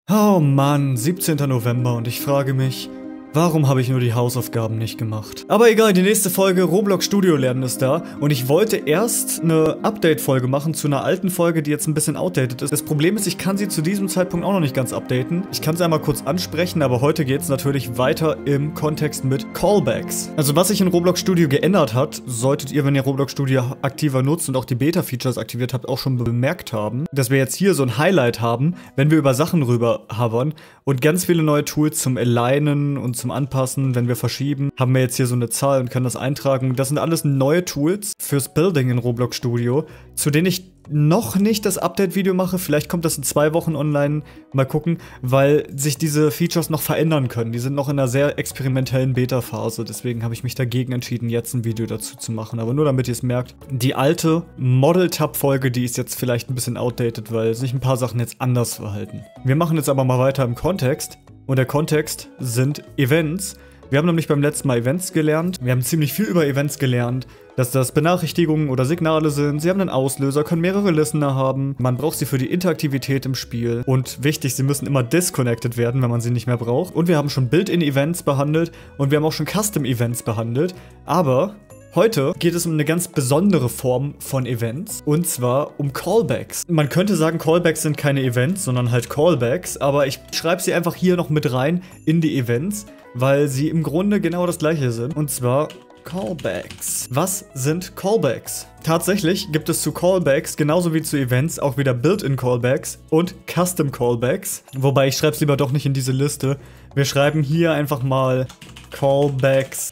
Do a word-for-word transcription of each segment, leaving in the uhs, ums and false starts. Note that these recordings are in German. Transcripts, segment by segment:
Oh Mann, siebzehnter November und ich frage mich, warum habe ich nur die Hausaufgaben nicht gemacht? Aber egal, die nächste Folge Roblox Studio lernen ist da und ich wollte erst eine Update-Folge machen zu einer alten Folge, die jetzt ein bisschen outdated ist. Das Problem ist, ich kann sie zu diesem Zeitpunkt auch noch nicht ganz updaten. Ich kann sie einmal kurz ansprechen, aber heute geht es natürlich weiter im Kontext mit Callbacks. Also was sich in Roblox Studio geändert hat, solltet ihr, wenn ihr Roblox Studio aktiver nutzt und auch die Beta-Features aktiviert habt, auch schon bemerkt haben, dass wir jetzt hier so ein Highlight haben, wenn wir über Sachen rüber hovern und ganz viele neue Tools zum Alignen und zum Anpassen, wenn wir verschieben, haben wir jetzt hier so eine Zahl und können das eintragen. Das sind alles neue Tools fürs Building in Roblox Studio, zu denen ich noch nicht das Update-Video mache. Vielleicht kommt das in zwei Wochen online. Mal gucken, weil sich diese Features noch verändern können. Die sind noch in einer sehr experimentellen Beta-Phase. Deswegen habe ich mich dagegen entschieden, jetzt ein Video dazu zu machen. Aber nur damit ihr es merkt, die alte Model-Tab-Folge, die ist jetzt vielleicht ein bisschen outdated, weil sich ein paar Sachen jetzt anders verhalten. Wir machen jetzt aber mal weiter im Kontext. Und der Kontext sind Events. Wir haben nämlich beim letzten Mal Events gelernt. Wir haben ziemlich viel über Events gelernt, dass das Benachrichtigungen oder Signale sind. Sie haben einen Auslöser, können mehrere Listener haben. Man braucht sie für die Interaktivität im Spiel. Und wichtig, sie müssen immer disconnected werden, wenn man sie nicht mehr braucht. Und wir haben schon Built-in-Events behandelt und wir haben auch schon Custom-Events behandelt. Aber heute geht es um eine ganz besondere Form von Events, und zwar um Callbacks. Man könnte sagen, Callbacks sind keine Events, sondern halt Callbacks, aber ich schreibe sie einfach hier noch mit rein in die Events, weil sie im Grunde genau das gleiche sind, und zwar Callbacks. Was sind Callbacks? Tatsächlich gibt es zu Callbacks genauso wie zu Events auch wieder Built-in Callbacks und Custom Callbacks, wobei ich schreibe es lieber doch nicht in diese Liste. Wir schreiben hier einfach mal Callbacks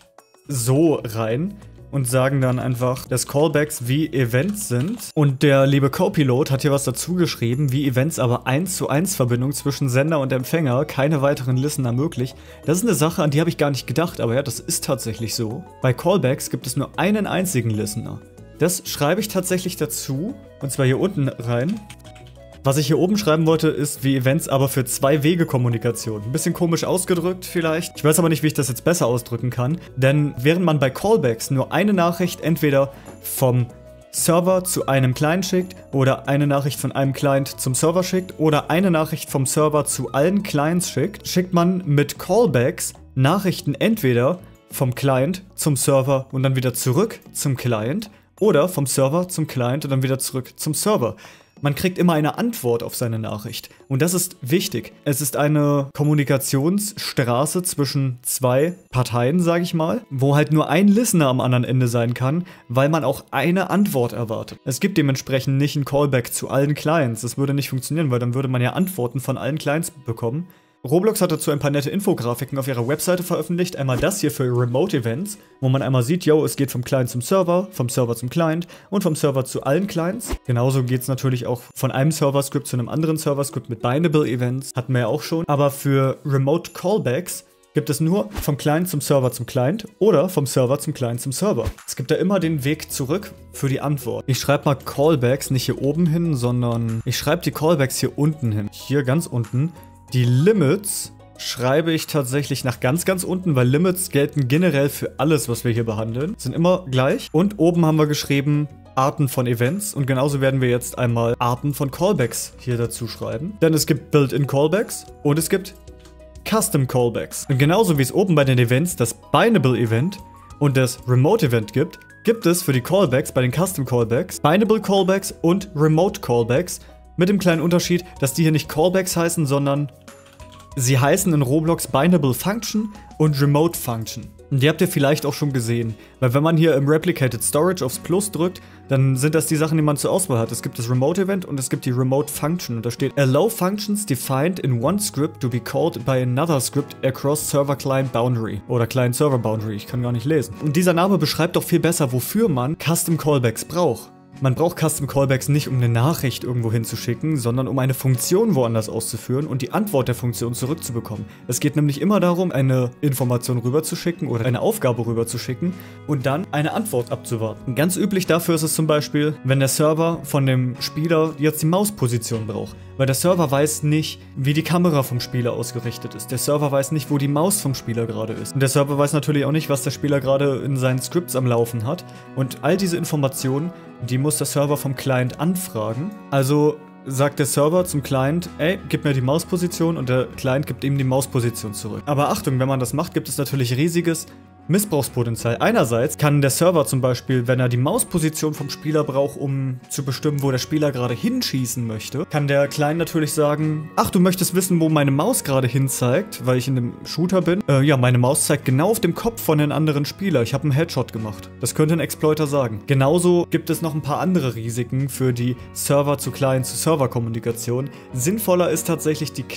so rein und sagen dann einfach, dass Callbacks wie Events sind. Und der liebe Copilot hat hier was dazu geschrieben, wie Events aber eins zu eins Verbindung zwischen Sender und Empfänger, keine weiteren Listener möglich. Das ist eine Sache, an die habe ich gar nicht gedacht, aber ja, das ist tatsächlich so. Bei Callbacks gibt es nur einen einzigen Listener. Das schreibe ich tatsächlich dazu, und zwar hier unten rein. Was ich hier oben schreiben wollte, ist wie Events, aber für Zwei-Wege-Kommunikation. Ein bisschen komisch ausgedrückt vielleicht. Ich weiß aber nicht, wie ich das jetzt besser ausdrücken kann. Denn während man bei Callbacks nur eine Nachricht entweder vom Server zu einem Client schickt oder eine Nachricht von einem Client zum Server schickt oder eine Nachricht vom Server zu allen Clients schickt, schickt man mit Callbacks Nachrichten entweder vom Client zum Server und dann wieder zurück zum Client oder vom Server zum Client und dann wieder zurück zum Server. Man kriegt immer eine Antwort auf seine Nachricht. Und das ist wichtig. Es ist eine Kommunikationsstraße zwischen zwei Parteien, sage ich mal, wo halt nur ein Listener am anderen Ende sein kann, weil man auch eine Antwort erwartet. Es gibt dementsprechend nicht ein Callback zu allen Clients. Das würde nicht funktionieren, weil dann würde man ja Antworten von allen Clients bekommen. Roblox hat dazu ein paar nette Infografiken auf ihrer Webseite veröffentlicht. Einmal das hier für Remote Events, wo man einmal sieht, yo, es geht vom Client zum Server, vom Server zum Client und vom Server zu allen Clients. Genauso geht es natürlich auch von einem Server-Script zu einem anderen Server-Script mit Bindable Events, hatten wir ja auch schon. Aber für Remote Callbacks gibt es nur vom Client zum Server zum Client oder vom Server zum Client zum Server. Es gibt da immer den Weg zurück für die Antwort. Ich schreibe mal Callbacks nicht hier oben hin, sondern ich schreibe die Callbacks hier unten hin. Hier ganz unten. Die Limits schreibe ich tatsächlich nach ganz, ganz unten, weil Limits gelten generell für alles, was wir hier behandeln. Sind immer gleich. Und oben haben wir geschrieben Arten von Events. Und genauso werden wir jetzt einmal Arten von Callbacks hier dazu schreiben. Denn es gibt Built-in Callbacks und es gibt Custom Callbacks. Und genauso wie es oben bei den Events das Bindable Event und das Remote Event gibt, gibt es für die Callbacks bei den Custom Callbacks Bindable Callbacks und Remote Callbacks. Mit dem kleinen Unterschied, dass die hier nicht Callbacks heißen, sondern sie heißen in Roblox Bindable Function und Remote Function. Und die habt ihr vielleicht auch schon gesehen, weil wenn man hier im Replicated Storage aufs Plus drückt, dann sind das die Sachen, die man zur Auswahl hat. Es gibt das Remote Event und es gibt die Remote Function. Und da steht Allow functions defined in one script to be called by another script across Server Client Boundary. Oder Client Server Boundary, ich kann gar nicht lesen. Und dieser Name beschreibt doch viel besser, wofür man Custom Callbacks braucht. Man braucht Custom Callbacks nicht, um eine Nachricht irgendwo hinzuschicken, sondern um eine Funktion woanders auszuführen und die Antwort der Funktion zurückzubekommen. Es geht nämlich immer darum, eine Information rüberzuschicken oder eine Aufgabe rüberzuschicken und dann eine Antwort abzuwarten. Ganz üblich dafür ist es zum Beispiel, wenn der Server von dem Spieler jetzt die Mausposition braucht. Weil der Server weiß nicht, wie die Kamera vom Spieler ausgerichtet ist. Der Server weiß nicht, wo die Maus vom Spieler gerade ist. Und der Server weiß natürlich auch nicht, was der Spieler gerade in seinen Scripts am Laufen hat. Und all diese Informationen, die muss der Server vom Client anfragen. Also sagt der Server zum Client, ey, gib mir die Mausposition und der Client gibt ihm die Mausposition zurück. Aber Achtung, wenn man das macht, gibt es natürlich riesiges Missbrauchspotenzial. Einerseits kann der Server zum Beispiel, wenn er die Mausposition vom Spieler braucht, um zu bestimmen, wo der Spieler gerade hinschießen möchte, kann der Client natürlich sagen, ach, du möchtest wissen, wo meine Maus gerade hinzeigt, weil ich in dem Shooter bin. Äh, ja, meine Maus zeigt genau auf dem Kopf von den anderen Spieler. Ich habe einen Headshot gemacht. Das könnte ein Exploiter sagen. Genauso gibt es noch ein paar andere Risiken für die Server-zu-Client-zu-Server-Kommunikation. Sinnvoller ist tatsächlich die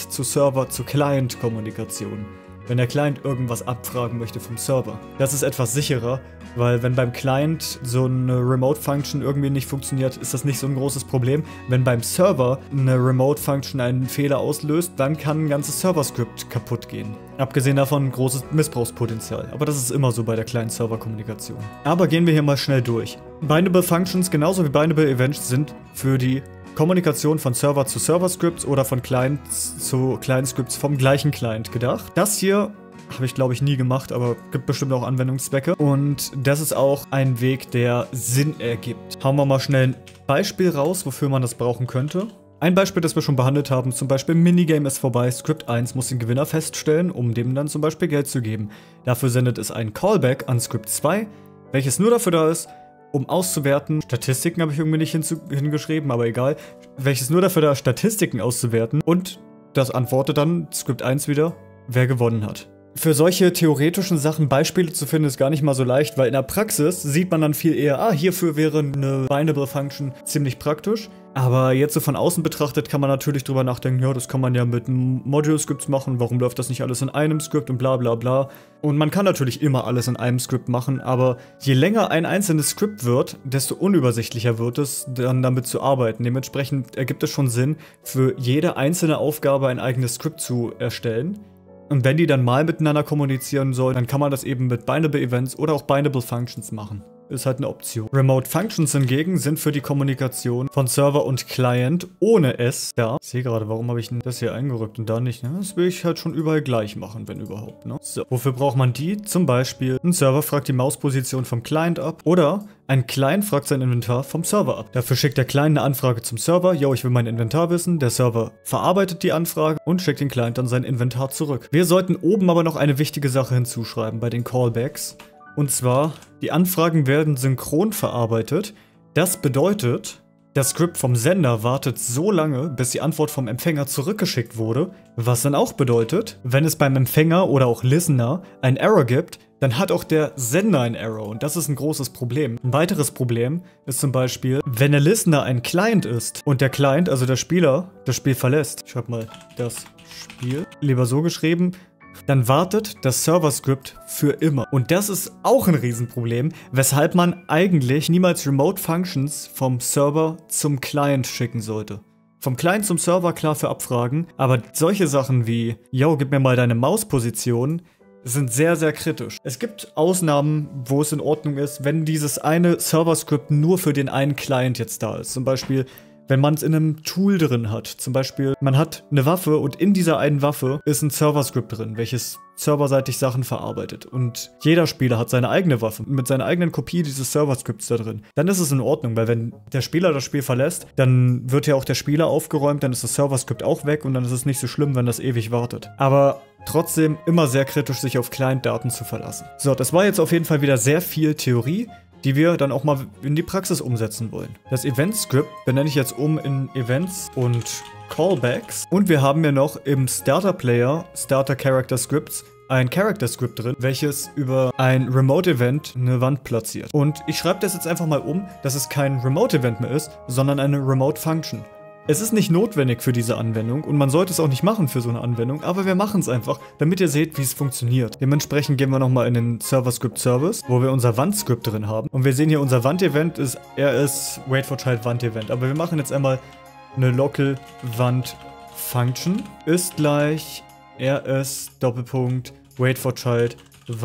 Client-zu-Server-zu-Client-Kommunikation. Wenn der Client irgendwas abfragen möchte vom Server. Das ist etwas sicherer, weil wenn beim Client so eine Remote-Function irgendwie nicht funktioniert, ist das nicht so ein großes Problem. Wenn beim Server eine Remote-Function einen Fehler auslöst, dann kann ein ganzes Server-Skript kaputt gehen. Abgesehen davon ein großes Missbrauchspotenzial. Aber das ist immer so bei der Client-Server-Kommunikation. Aber gehen wir hier mal schnell durch. Bindable Functions genauso wie Bindable Events sind für die Kommunikation von Server zu Server-Scripts oder von Clients zu Client-Scripts vom gleichen Client gedacht. Das hier habe ich, glaube ich, nie gemacht, aber gibt bestimmt auch Anwendungszwecke. Und das ist auch ein Weg, der Sinn ergibt. Hauen wir mal schnell ein Beispiel raus, wofür man das brauchen könnte. Ein Beispiel, das wir schon behandelt haben, zum Beispiel Minigame ist vorbei, Script eins muss den Gewinner feststellen, um dem dann zum Beispiel Geld zu geben. Dafür sendet es einen Callback an Script zwei, welches nur dafür da ist, um auszuwerten, Statistiken habe ich irgendwie nicht hingeschrieben, aber egal, welches nur dafür da ist, Statistiken auszuwerten und das antwortet dann Script eins wieder, wer gewonnen hat. Für solche theoretischen Sachen Beispiele zu finden, ist gar nicht mal so leicht, weil in der Praxis sieht man dann viel eher, ah, hierfür wäre eine Bindable Function ziemlich praktisch. Aber jetzt so von außen betrachtet kann man natürlich drüber nachdenken, ja, das kann man ja mit Module-Scripts machen, warum läuft das nicht alles in einem Script und bla bla bla. Und man kann natürlich immer alles in einem Script machen, aber je länger ein einzelnes Script wird, desto unübersichtlicher wird es, dann damit zu arbeiten. Dementsprechend ergibt es schon Sinn, für jede einzelne Aufgabe ein eigenes Script zu erstellen. Und wenn die dann mal miteinander kommunizieren sollen, dann kann man das eben mit Bindable Events oder auch Bindable Functions machen. Ist halt eine Option. Remote Functions hingegen sind für die Kommunikation von Server und Client ohne S da. Ich sehe gerade, warum habe ich denn das hier eingerückt und da nicht? Ne? Das will ich halt schon überall gleich machen, wenn überhaupt. Ne? So. Wofür braucht man die? Zum Beispiel, ein Server fragt die Mausposition vom Client ab oder ein Client fragt sein Inventar vom Server ab. Dafür schickt der Client eine Anfrage zum Server. Yo, ich will mein Inventar wissen. Der Server verarbeitet die Anfrage und schickt den Client dann sein Inventar zurück. Wir sollten oben aber noch eine wichtige Sache hinzuschreiben bei den Callbacks. Und zwar, die Anfragen werden synchron verarbeitet. Das bedeutet, das Script vom Sender wartet so lange, bis die Antwort vom Empfänger zurückgeschickt wurde. Was dann auch bedeutet, wenn es beim Empfänger oder auch Listener einen Error gibt, dann hat auch der Sender einen Error. Und das ist ein großes Problem. Ein weiteres Problem ist zum Beispiel, wenn der Listener ein Client ist und der Client, also der Spieler, das Spiel verlässt. Ich schreibe mal das Spiel, lieber so geschrieben. Dann wartet das Server-Script für immer. Und das ist auch ein Riesenproblem, weshalb man eigentlich niemals Remote-Functions vom Server zum Client schicken sollte. Vom Client zum Server klar für Abfragen, aber solche Sachen wie, yo, gib mir mal deine Mausposition, sind sehr, sehr kritisch. Es gibt Ausnahmen, wo es in Ordnung ist, wenn dieses eine Server-Script nur für den einen Client jetzt da ist. Zum Beispiel, wenn man es in einem Tool drin hat. Zum Beispiel, man hat eine Waffe und in dieser einen Waffe ist ein Server-Script drin, welches serverseitig Sachen verarbeitet. Und jeder Spieler hat seine eigene Waffe mit seiner eigenen Kopie dieses Server-Scripts da drin. Dann ist es in Ordnung, weil wenn der Spieler das Spiel verlässt, dann wird ja auch der Spieler aufgeräumt, dann ist das Server-Script auch weg und dann ist es nicht so schlimm, wenn das ewig wartet. Aber trotzdem immer sehr kritisch, sich auf Client-Daten zu verlassen. So, das war jetzt auf jeden Fall wieder sehr viel Theorie, die wir dann auch mal in die Praxis umsetzen wollen. Das Event-Script benenne ich jetzt um in Events und Callbacks. Und wir haben ja noch im Starter-Player, Starter-Character-Scripts, ein Character-Script drin, welches über ein Remote-Event eine Wand platziert. Und ich schreibe das jetzt einfach mal um, dass es kein Remote-Event mehr ist, sondern eine Remote-Function. Es ist nicht notwendig für diese Anwendung und man sollte es auch nicht machen für so eine Anwendung, aber wir machen es einfach, damit ihr seht, wie es funktioniert. Dementsprechend gehen wir nochmal in den Server-Script-Service, wo wir unser Wand-Script drin haben. Und wir sehen hier, unser Wand-Event ist R S Wait for Child Wand-Event. Aber wir machen jetzt einmal eine Local Wand-Function ist gleich R S Doppelpunkt Wait for Child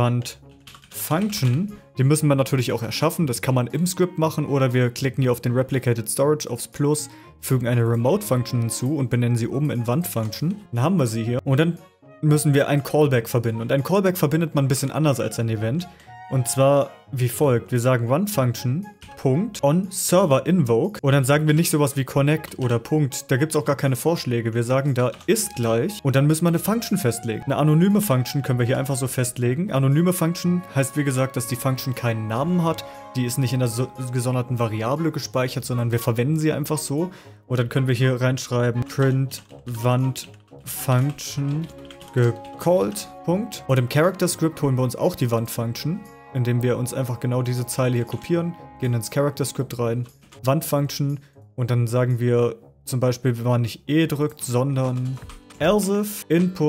Wand-Function. Die müssen wir natürlich auch erschaffen, das kann man im Script machen oder wir klicken hier auf den Replicated Storage aufs Plus, fügen eine Remote-Function hinzu und benennen sie um in Wand-Function. Dann haben wir sie hier und dann müssen wir ein Callback verbinden. Und ein Callback verbindet man ein bisschen anders als ein Event. Und zwar wie folgt. Wir sagen OneFunction Punkt on Server Invoke und dann sagen wir nicht sowas wie Connect oder Punkt. Da gibt es auch gar keine Vorschläge. Wir sagen da ist gleich und dann müssen wir eine Function festlegen. Eine anonyme Function können wir hier einfach so festlegen. Anonyme Function heißt wie gesagt, dass die Function keinen Namen hat. Die ist nicht in der so gesonderten Variable gespeichert, sondern wir verwenden sie einfach so. Und dann können wir hier reinschreiben print Wand Function gecalled. Punkt. Und im Character Script holen wir uns auch die Wand-Function, indem wir uns einfach genau diese Zeile hier kopieren, gehen ins Character Script rein, Wand-Function und dann sagen wir zum Beispiel, wenn man nicht E drückt, sondern else if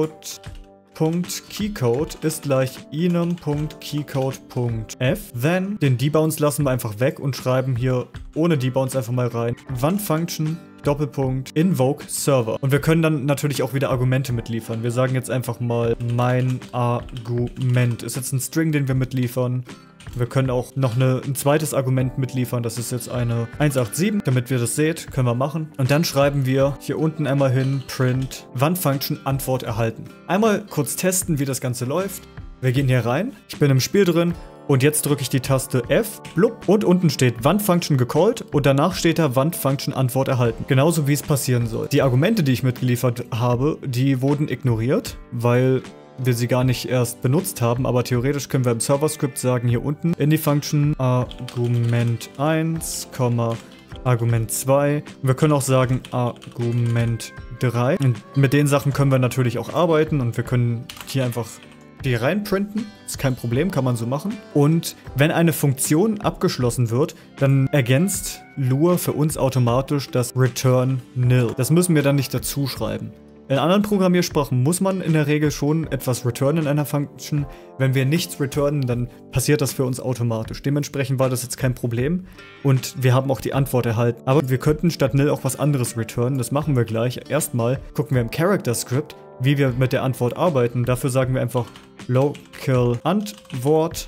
input.keycode ist gleich enum.keycode.f, then den debounce lassen wir einfach weg und schreiben hier ohne debounce einfach mal rein, Wand-Function Doppelpunkt invoke server. Und wir können dann natürlich auch wieder Argumente mitliefern. Wir sagen jetzt einfach mal, mein Argument ist jetzt ein String, den wir mitliefern. Wir können auch noch eine, ein zweites Argument mitliefern. Das ist jetzt eine eins acht sieben. Damit ihr das seht, können wir machen. Und dann schreiben wir hier unten einmal hin print Wand-Function Antwort erhalten. Einmal kurz testen, wie das Ganze läuft. Wir gehen hier rein. Ich bin im Spiel drin. Und jetzt drücke ich die Taste F, blub, und unten steht Wand-Function gecallt und danach steht da Wand-Function Antwort erhalten. Genauso wie es passieren soll. Die Argumente, die ich mitgeliefert habe, die wurden ignoriert, weil wir sie gar nicht erst benutzt haben, aber theoretisch können wir im Server-Script sagen, hier unten in die Function Argument eins, Argument zwei. Und wir können auch sagen Argument drei. Und mit den Sachen können wir natürlich auch arbeiten und wir können hier einfach die reinprinten, ist kein Problem, kann man so machen. Und wenn eine Funktion abgeschlossen wird, dann ergänzt Lua für uns automatisch das Return Nil. Das müssen wir dann nicht dazu schreiben. In anderen Programmiersprachen muss man in der Regel schon etwas returnen in einer Function. Wenn wir nichts returnen, dann passiert das für uns automatisch. Dementsprechend war das jetzt kein Problem und wir haben auch die Antwort erhalten. Aber wir könnten statt Nil auch was anderes returnen, das machen wir gleich. Erstmal gucken wir im Character Script, wie wir mit der Antwort arbeiten. Dafür sagen wir einfach local Antwort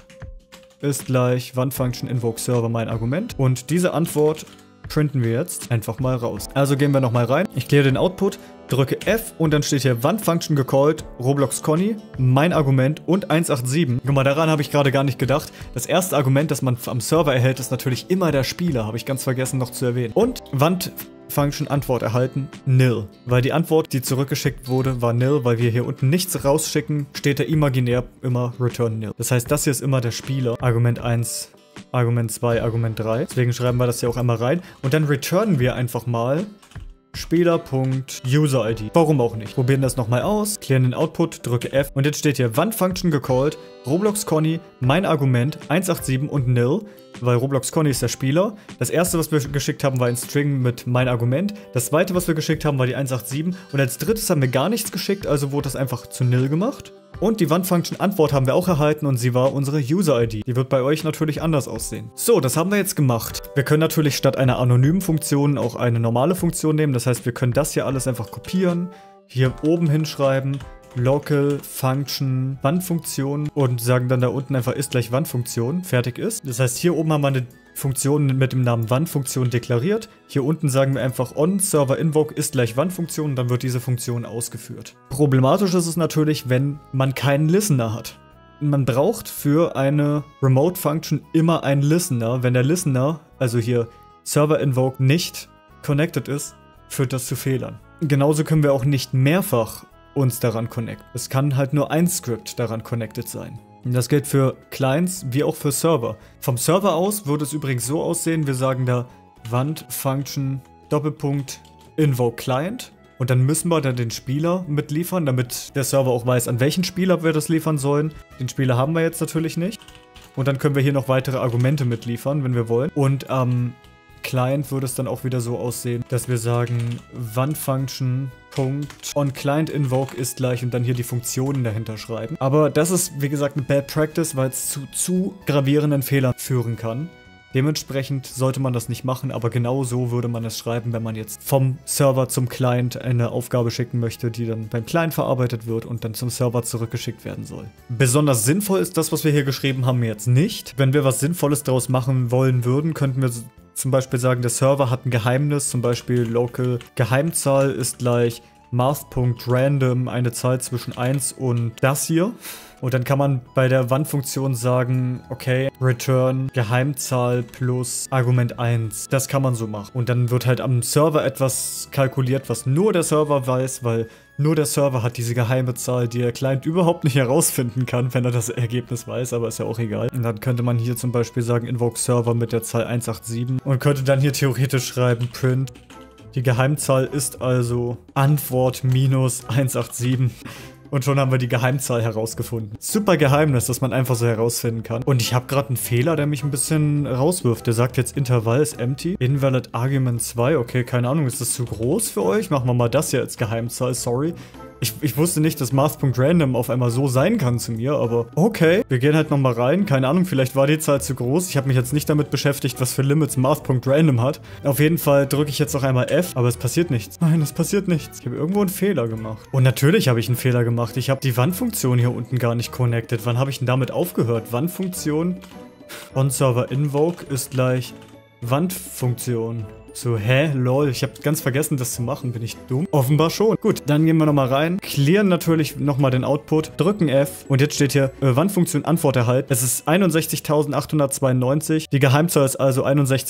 ist gleich Wand-Function invoke server mein Argument. Und diese Antwort printen wir jetzt einfach mal raus. Also gehen wir nochmal rein. Ich kläre den Output, drücke F und dann steht hier Wand-Function gecallt, Roblox Conny, mein Argument und eins acht sieben. Guck mal, daran habe ich gerade gar nicht gedacht. Das erste Argument, das man am Server erhält, ist natürlich immer der Spieler. Habe ich ganz vergessen noch zu erwähnen. Und Wand-Function Antwort erhalten, Nil. Weil die Antwort, die zurückgeschickt wurde, war Nil, weil wir hier unten nichts rausschicken, steht da imaginär immer Return Nil. Das heißt, das hier ist immer der Spieler. Argument eins, Argument zwei, Argument drei. Deswegen schreiben wir das hier auch einmal rein. Und dann returnen wir einfach mal Spieler.UserID. Warum auch nicht? Probieren das nochmal aus, klären den Output, drücke F und jetzt steht hier Wand-Function gecallt, Roblox Conny, mein Argument, eins acht sieben und Nil, weil Roblox Conny ist der Spieler. Das erste, was wir geschickt haben, war ein String mit mein Argument. Das zweite, was wir geschickt haben, war die eins acht sieben und als drittes haben wir gar nichts geschickt, also wurde das einfach zu Nil gemacht. Und die Wand-Function Antwort haben wir auch erhalten und sie war unsere User-I D. Die wird bei euch natürlich anders aussehen. So, das haben wir jetzt gemacht. Wir können natürlich statt einer anonymen Funktion auch eine normale Funktion nehmen. Das heißt, wir können das hier alles einfach kopieren, hier oben hinschreiben, local Function Wand-Funktion und sagen dann da unten einfach ist gleich Wand-Funktion, fertig ist. Das heißt, hier oben haben wir eine Funktion mit dem Namen Wand-Funktion deklariert. Hier unten sagen wir einfach on Server Invoke ist gleich Wand-Funktion und dann wird diese Funktion ausgeführt. Problematisch ist es natürlich, wenn man keinen Listener hat. Man braucht für eine Remote-Function immer einen Listener. Wenn der Listener, also hier Server Invoke, nicht connected ist, führt das zu Fehlern. Genauso können wir auch nicht mehrfach uns daran connecten. Es kann halt nur ein Script daran connected sein. Das gilt für Clients wie auch für Server. Vom Server aus würde es übrigens so aussehen, wir sagen da Wand-Function Doppelpunkt Invoke Client und dann müssen wir dann den Spieler mitliefern, damit der Server auch weiß, an welchen Spieler wir das liefern sollen. Den Spieler haben wir jetzt natürlich nicht. Und dann können wir hier noch weitere Argumente mitliefern, wenn wir wollen. Und am ähm, Client würde es dann auch wieder so aussehen, dass wir sagen Wand-Function on Client Invoke ist gleich und dann hier die Funktionen dahinter schreiben. Aber das ist, wie gesagt, eine Bad Practice, weil es zu zu gravierenden Fehlern führen kann. Dementsprechend sollte man das nicht machen, aber genau so würde man es schreiben, wenn man jetzt vom Server zum Client eine Aufgabe schicken möchte, die dann beim Client verarbeitet wird und dann zum Server zurückgeschickt werden soll. Besonders sinnvoll ist das, was wir hier geschrieben haben, jetzt nicht. Wenn wir was Sinnvolles daraus machen wollen würden, könnten wir zum Beispiel sagen, der Server hat ein Geheimnis, zum Beispiel local Geheimzahl ist gleich math.random eine Zahl zwischen eins und das hier. Und dann kann man bei der Wandfunktion sagen, okay, return Geheimzahl plus Argument eins. Das kann man so machen. Und dann wird halt am Server etwas kalkuliert, was nur der Server weiß, weil nur der Server hat diese geheime Zahl, die der Client überhaupt nicht herausfinden kann, wenn er das Ergebnis weiß, aber ist ja auch egal. Und dann könnte man hier zum Beispiel sagen, invoke Server mit der Zahl eins acht sieben und könnte dann hier theoretisch schreiben, print. Die Geheimzahl ist also Antwort minus eins acht sieben. Und schon haben wir die Geheimzahl herausgefunden. Super Geheimnis, das man einfach so herausfinden kann. Und ich habe gerade einen Fehler, der mich ein bisschen rauswirft. Der sagt jetzt, Intervall ist empty. Invalid Argument zwei. Okay, keine Ahnung, ist das zu groß für euch? Machen wir mal das hier als Geheimzahl, sorry. Ich, ich wusste nicht, dass math.random auf einmal so sein kann zu mir, aber okay. Wir gehen halt nochmal rein. Keine Ahnung, vielleicht war die Zahl zu groß. Ich habe mich jetzt nicht damit beschäftigt, was für Limits math.random hat. Auf jeden Fall drücke ich jetzt noch einmal F, aber es passiert nichts. Nein, es passiert nichts. Ich habe irgendwo einen Fehler gemacht. Und natürlich habe ich einen Fehler gemacht. Ich habe die Wandfunktion hier unten gar nicht connected. Wann habe ich denn damit aufgehört? Wandfunktion on Server invoke ist gleich Wandfunktion. So, hä? Lol, ich habe ganz vergessen, das zu machen. Bin ich dumm? Offenbar schon. Gut, dann gehen wir nochmal rein. Clearen natürlich nochmal den Output. Drücken F. Und jetzt steht hier, äh, Wandfunktion Antwort erhalten. Es ist einundsechzigtausendachthundertzweiundneunzig. Die Geheimzahl ist also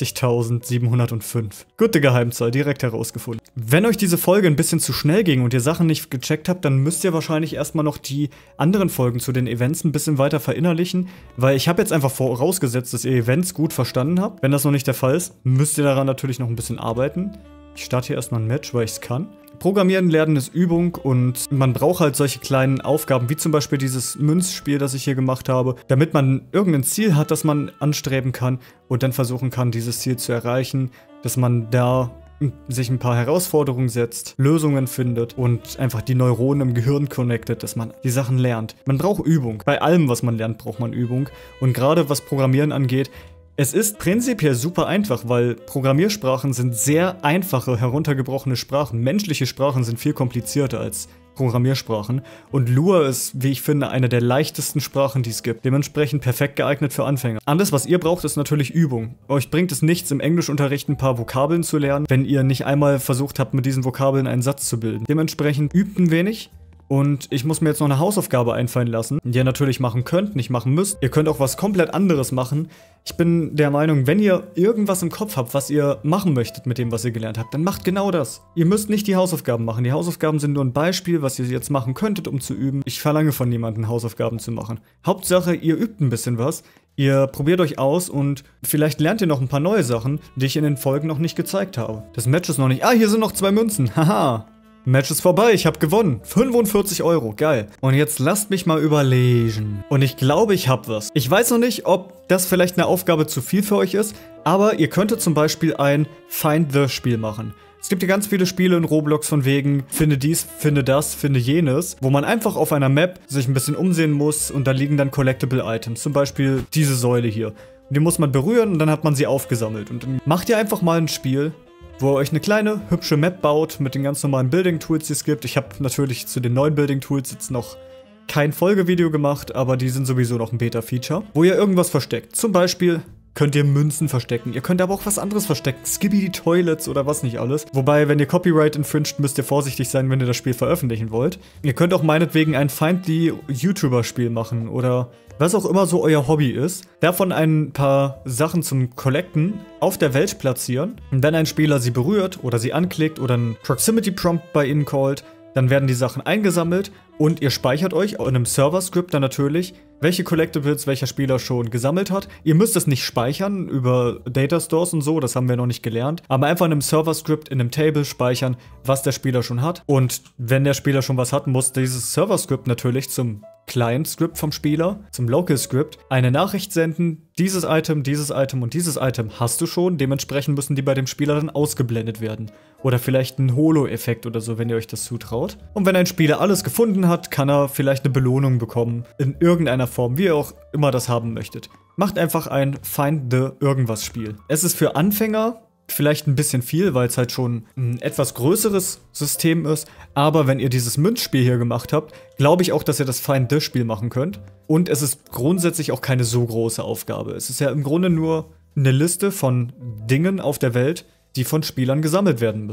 einundsechzigtausendsiebenhundertfünf. Gute Geheimzahl, direkt herausgefunden. Wenn euch diese Folge ein bisschen zu schnell ging und ihr Sachen nicht gecheckt habt, dann müsst ihr wahrscheinlich erstmal noch die anderen Folgen zu den Events ein bisschen weiter verinnerlichen. Weil ich habe jetzt einfach vorausgesetzt, dass ihr Events gut verstanden habt. Wenn das noch nicht der Fall ist, müsst ihr daran natürlich noch ein bisschen arbeiten. Ich starte hier erstmal ein Match, weil ich es kann. Programmieren lernen ist Übung und man braucht halt solche kleinen Aufgaben, wie zum Beispiel dieses Münzspiel, das ich hier gemacht habe, damit man irgendein Ziel hat, das man anstreben kann und dann versuchen kann, dieses Ziel zu erreichen, dass man da sich ein paar Herausforderungen setzt, Lösungen findet und einfach die Neuronen im Gehirn connectet, dass man die Sachen lernt. Man braucht Übung. Bei allem, was man lernt, braucht man Übung. Und gerade was Programmieren angeht, es ist prinzipiell super einfach, weil Programmiersprachen sind sehr einfache, heruntergebrochene Sprachen. Menschliche Sprachen sind viel komplizierter als Programmiersprachen. Und Lua ist, wie ich finde, eine der leichtesten Sprachen, die es gibt. Dementsprechend perfekt geeignet für Anfänger. Alles, was ihr braucht, ist natürlich Übung. Euch bringt es nichts, im Englischunterricht ein paar Vokabeln zu lernen, wenn ihr nicht einmal versucht habt, mit diesen Vokabeln einen Satz zu bilden. Dementsprechend übt ein wenig. Und ich muss mir jetzt noch eine Hausaufgabe einfallen lassen, die ihr natürlich machen könnt, nicht machen müsst. Ihr könnt auch was komplett anderes machen. Ich bin der Meinung, wenn ihr irgendwas im Kopf habt, was ihr machen möchtet mit dem, was ihr gelernt habt, dann macht genau das. Ihr müsst nicht die Hausaufgaben machen. Die Hausaufgaben sind nur ein Beispiel, was ihr jetzt machen könntet, um zu üben. Ich verlange von niemandem, Hausaufgaben zu machen. Hauptsache, ihr übt ein bisschen was. Ihr probiert euch aus und vielleicht lernt ihr noch ein paar neue Sachen, die ich in den Folgen noch nicht gezeigt habe. Das Match ist noch nicht... Ah, hier sind noch zwei Münzen. Haha. Match ist vorbei, ich habe gewonnen. fünfundvierzig Euro, geil. Und jetzt lasst mich mal überlegen. Und ich glaube, ich habe was. Ich weiß noch nicht, ob das vielleicht eine Aufgabe zu viel für euch ist, aber ihr könntet zum Beispiel ein Find-the-Spiel machen. Es gibt ja ganz viele Spiele in Roblox von wegen, finde dies, finde das, finde jenes, wo man einfach auf einer Map sich ein bisschen umsehen muss und da liegen dann Collectible Items. Zum Beispiel diese Säule hier. Und die muss man berühren und dann hat man sie aufgesammelt. Und dann macht ihr einfach mal ein Spiel, wo ihr euch eine kleine, hübsche Map baut mit den ganz normalen Building-Tools, die es gibt. Ich habe natürlich zu den neuen Building-Tools jetzt noch kein Folgevideo gemacht, aber die sind sowieso noch ein Beta-Feature. Wo ihr irgendwas versteckt. Zum Beispiel könnt ihr Münzen verstecken. Ihr könnt aber auch was anderes verstecken. Skibidi Toilets oder was nicht alles. Wobei, wenn ihr Copyright infringed, müsst ihr vorsichtig sein, wenn ihr das Spiel veröffentlichen wollt. Ihr könnt auch meinetwegen ein Findly YouTuber-Spiel machen oder was auch immer so euer Hobby ist. Davon ein paar Sachen zum Collecten auf der Welt platzieren. Und wenn ein Spieler sie berührt oder sie anklickt oder einen Proximity-Prompt bei ihnen callt, dann werden die Sachen eingesammelt und ihr speichert euch in einem Server-Script dann natürlich, welche Collectibles welcher Spieler schon gesammelt hat. Ihr müsst es nicht speichern über Data Stores und so, das haben wir noch nicht gelernt. Aber einfach in einem Server-Script, in einem Table speichern, was der Spieler schon hat. Und wenn der Spieler schon was hat, muss dieses Server-Script natürlich zum Client-Script vom Spieler, zum Local-Script, eine Nachricht senden, dieses Item, dieses Item und dieses Item hast du schon, dementsprechend müssen die bei dem Spieler dann ausgeblendet werden. Oder vielleicht ein Holo-Effekt oder so, wenn ihr euch das zutraut. Und wenn ein Spieler alles gefunden hat, kann er vielleicht eine Belohnung bekommen, in irgendeiner Form, wie ihr auch immer das haben möchtet. Macht einfach ein Find-the-Irgendwas-Spiel. Es ist für Anfänger vielleicht ein bisschen viel, weil es halt schon ein etwas größeres System ist. Aber wenn ihr dieses Münzspiel hier gemacht habt, glaube ich auch, dass ihr das Find-the-Spiel machen könnt. Und es ist grundsätzlich auch keine so große Aufgabe. Es ist ja im Grunde nur eine Liste von Dingen auf der Welt, die von Spielern gesammelt werden müssen.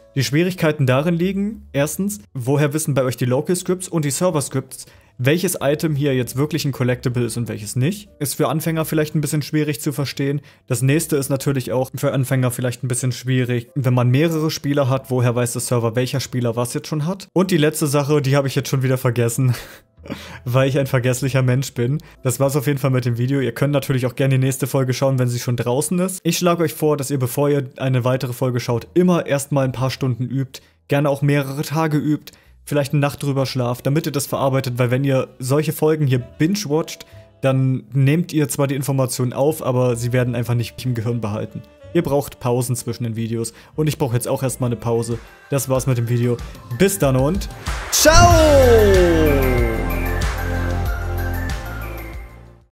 Die Schwierigkeiten darin liegen, erstens, woher wissen bei euch die Local Scripts und die Server Scripts, welches Item hier jetzt wirklich ein Collectible ist und welches nicht. Ist für Anfänger vielleicht ein bisschen schwierig zu verstehen. Das nächste ist natürlich auch für Anfänger vielleicht ein bisschen schwierig, wenn man mehrere Spieler hat, woher weiß der Server, welcher Spieler was jetzt schon hat. Und die letzte Sache, die habe ich jetzt schon wieder vergessen, weil ich ein vergesslicher Mensch bin. Das war's auf jeden Fall mit dem Video. Ihr könnt natürlich auch gerne die nächste Folge schauen, wenn sie schon draußen ist. Ich schlage euch vor, dass ihr, bevor ihr eine weitere Folge schaut, immer erstmal ein paar Stunden übt, gerne auch mehrere Tage übt, vielleicht eine Nacht drüber schlaft, damit ihr das verarbeitet, weil wenn ihr solche Folgen hier binge-watcht, dann nehmt ihr zwar die Informationen auf, aber sie werden einfach nicht im Gehirn behalten. Ihr braucht Pausen zwischen den Videos und ich brauche jetzt auch erstmal eine Pause. Das war's mit dem Video. Bis dann und ciao!